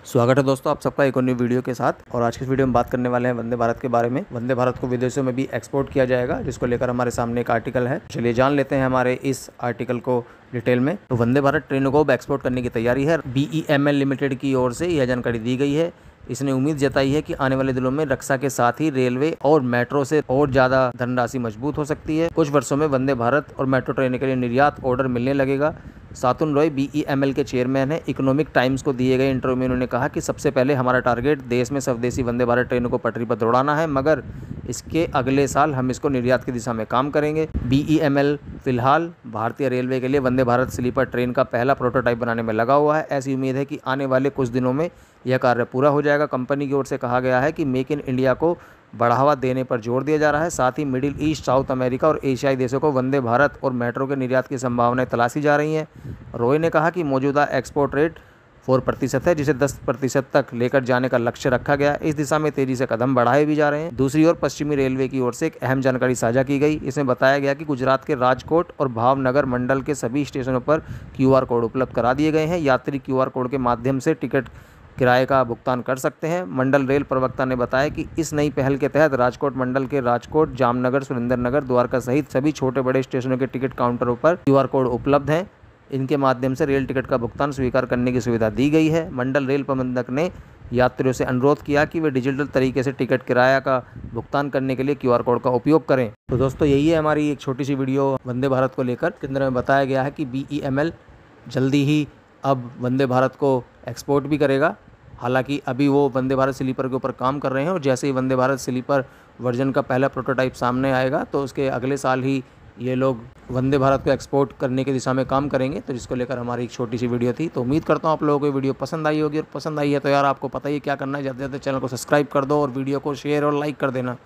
स्वागत है दोस्तों आप सबका एक और न्यू वीडियो के साथ। और आज की इस वीडियो में बात करने वाले हैं वंदे भारत के बारे में। वंदे भारत को विदेशों में भी एक्सपोर्ट किया जाएगा, जिसको लेकर हमारे सामने एक आर्टिकल है। चलिए जान लेते हैं हमारे इस आर्टिकल को डिटेल में। तो वंदे भारत ट्रेनों को अब एक्सपोर्ट करने की तैयारी है। BEML लिमिटेड की ओर से यह जानकारी दी गई है। इसने उम्मीद जताई है कि आने वाले दिनों में रक्षा के साथ ही रेलवे और मेट्रो से और ज्यादा धनराशि मजबूत हो सकती है। कुछ वर्षों में वंदे भारत और मेट्रो ट्रेन के लिए निर्यात ऑर्डर मिलने लगेगा। सातुन रॉय BEML के चेयरमैन हैं। इकोनॉमिक टाइम्स को दिए गए इंटरव्यू में उन्होंने कहा कि सबसे पहले हमारा टारगेट देश में स्वदेशी वंदे भारत ट्रेनों को पटरी पर दौड़ाना है, मगर इसके अगले साल हम इसको निर्यात की दिशा में काम करेंगे। BEML फिलहाल भारतीय रेलवे के लिए वंदे भारत स्लीपर ट्रेन का पहला प्रोटोटाइप बनाने में लगा हुआ है। ऐसी उम्मीद है कि आने वाले कुछ दिनों में यह कार्य पूरा हो जाएगा। कंपनी की ओर से कहा गया है कि मेक इन इंडिया को बढ़ावा देने पर जोर दिया जा रहा है। साथ ही मिडिल ईस्ट, साउथ अमेरिका और एशियाई देशों को वंदे भारत और मेट्रो के निर्यात की संभावनाएं तलाशी जा रही हैं। रॉय ने कहा कि मौजूदा एक्सपोर्ट रेट 4% है, जिसे 10% तक लेकर जाने का लक्ष्य रखा गया। इस दिशा में तेजी से कदम बढ़ाए भी जा रहे हैं। दूसरी ओर पश्चिमी रेलवे की ओर से एक अहम जानकारी साझा की गई। इसमें बताया गया कि गुजरात के राजकोट और भावनगर मंडल के सभी स्टेशनों पर QR कोड उपलब्ध करा दिए गए हैं। यात्री QR कोड के माध्यम से टिकट किराए का भुगतान कर सकते हैं। मंडल रेल प्रवक्ता ने बताया कि इस नई पहल के तहत राजकोट मंडल के राजकोट, जामनगर, सुरेंद्रनगर, द्वारका सहित सभी छोटे बड़े स्टेशनों के टिकट काउंटरों पर QR कोड उपलब्ध हैं। इनके माध्यम से रेल टिकट का भुगतान स्वीकार करने की सुविधा दी गई है। मंडल रेल प्रबंधक ने यात्रियों से अनुरोध किया कि वे डिजिटल तरीके से टिकट किराया का भुगतान करने के लिए QR कोड का उपयोग करें। तो दोस्तों यही है हमारी एक छोटी सी वीडियो वंदे भारत को लेकर। के अंदर में बताया गया है कि BEML जल्दी ही अब वंदे भारत को एक्सपोर्ट भी करेगा। हालांकि अभी वो वंदे भारत स्लीपर के ऊपर काम कर रहे हैं और जैसे ही वंदे भारत स्लीपर वर्जन का पहला प्रोटोटाइप सामने आएगा तो उसके अगले साल ही ये लोग वंदे भारत को एक्सपोर्ट करने की दिशा में काम करेंगे। तो जिसको लेकर हमारी एक छोटी सी वीडियो थी। तो उम्मीद करता हूँ आप लोगों को ये वीडियो पसंद आई होगी, और पसंद आई है तो यार आपको पता ही क्या करना है, ज़्यादा से ज़्यादा चैनल को सब्सक्राइब कर दो और वीडियो को शेयर और लाइक कर देना।